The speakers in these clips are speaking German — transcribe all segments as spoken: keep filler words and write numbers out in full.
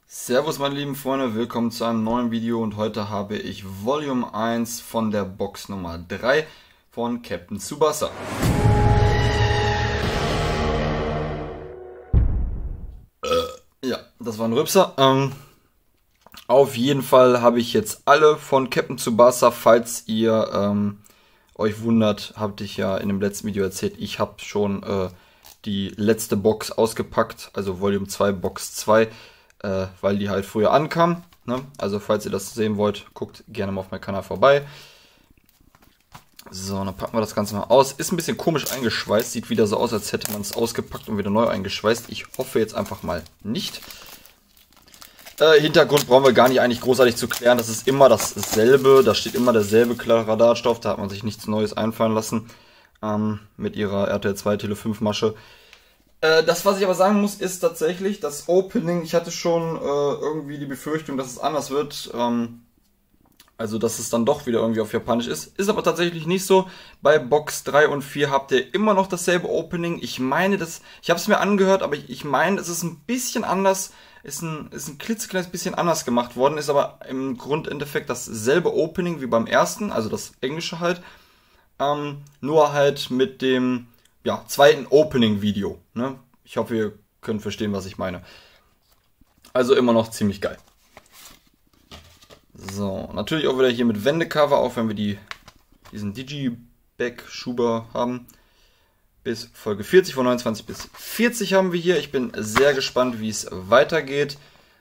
Servus meine lieben Freunde, willkommen zu einem neuen Video und heute habe ich Volume eins von der Box Nummer drei von Captain Tsubasa. Äh, ja, das war ein Rübser. Ähm, auf jeden Fall habe ich jetzt alle von Captain Tsubasa. Falls ihr ähm, euch wundert, habe ich ja in dem letzten Video erzählt, ich habe schon äh, die letzte Box ausgepackt, also Volume zwei, Box zwei. Äh, weil die halt früher ankam. Ne? Also falls ihr das sehen wollt, guckt gerne mal auf meinen Kanal vorbei. So, dann packen wir das Ganze mal aus. Ist ein bisschen komisch eingeschweißt. Sieht wieder so aus, als hätte man es ausgepackt und wieder neu eingeschweißt. Ich hoffe jetzt einfach mal nicht. Äh, Hintergrund brauchen wir gar nicht eigentlich großartig zu klären. Das ist immer dasselbe. Da steht immer derselbe Radarstoff. Da hat man sich nichts Neues einfallen lassen. Ähm, mit ihrer R T L zwei Tele fünf Masche. Das, was ich aber sagen muss, ist tatsächlich das Opening. Ich hatte schon äh, irgendwie die Befürchtung, dass es anders wird. Ähm, also, dass es dann doch wieder irgendwie auf Japanisch ist. Ist aber tatsächlich nicht so. Bei Box drei und vier habt ihr immer noch dasselbe Opening. Ich meine, das, ich habe es mir angehört, aber ich, ich meine, es ist ein bisschen anders. Ist ein, ist ein klitzekleines bisschen anders gemacht worden. Ist aber im Grundendeffekt dasselbe Opening wie beim ersten. Also das englische halt. Ähm, nur halt mit dem... Ja, zweiten Opening-Video. Ne? Ich hoffe, ihr könnt verstehen, was ich meine. Also immer noch ziemlich geil. So, natürlich auch wieder hier mit Wendecover, auch wenn wir die, diesen Digiback-Schuber haben. Bis Folge vierzig, von neunundzwanzig bis vierzig haben wir hier. Ich bin sehr gespannt, wie es weitergeht.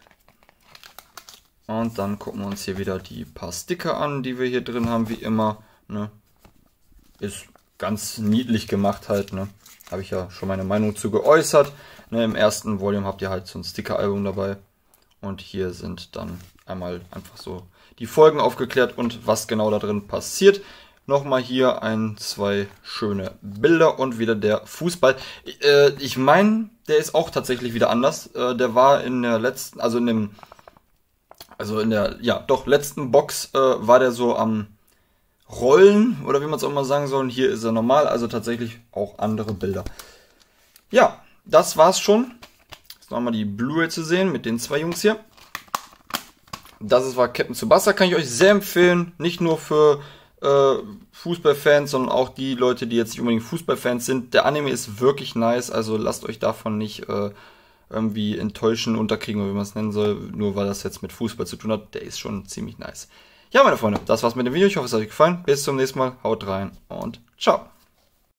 Und dann gucken wir uns hier wieder die paar Sticker an, die wir hier drin haben, wie immer. Ne? Ist ganz niedlich gemacht halt, ne? Habe ich ja schon meine Meinung zu geäußert. Ne, im ersten Volume habt ihr halt so ein Sticker-Album dabei. Und hier sind dann einmal einfach so die Folgen aufgeklärt und was genau da drin passiert. Nochmal hier ein, zwei schöne Bilder und wieder der Fußball. Äh, ich meine, der ist auch tatsächlich wieder anders. Äh, der war in der letzten, also in dem, also in der, ja doch, letzten Box äh, war der so am Rollen, oder wie man es auch mal sagen soll. Und hier ist er normal, also tatsächlich auch andere Bilder. Ja, das war's schon. Jetzt nochmal die Blu-ray zu sehen mit den zwei Jungs hier. Das ist, war Captain Tsubasa, kann ich euch sehr empfehlen. Nicht nur für äh, Fußballfans, sondern auch die Leute, die jetzt nicht unbedingt Fußballfans sind. Der Anime ist wirklich nice, also lasst euch davon nicht äh, irgendwie enttäuschen, unterkriegen, wie man es nennen soll, nur weil das jetzt mit Fußball zu tun hat. Der ist schon ziemlich nice. Ja, meine Freunde, das war's mit dem Video. Ich hoffe, es hat euch gefallen. Bis zum nächsten Mal. Haut rein und ciao.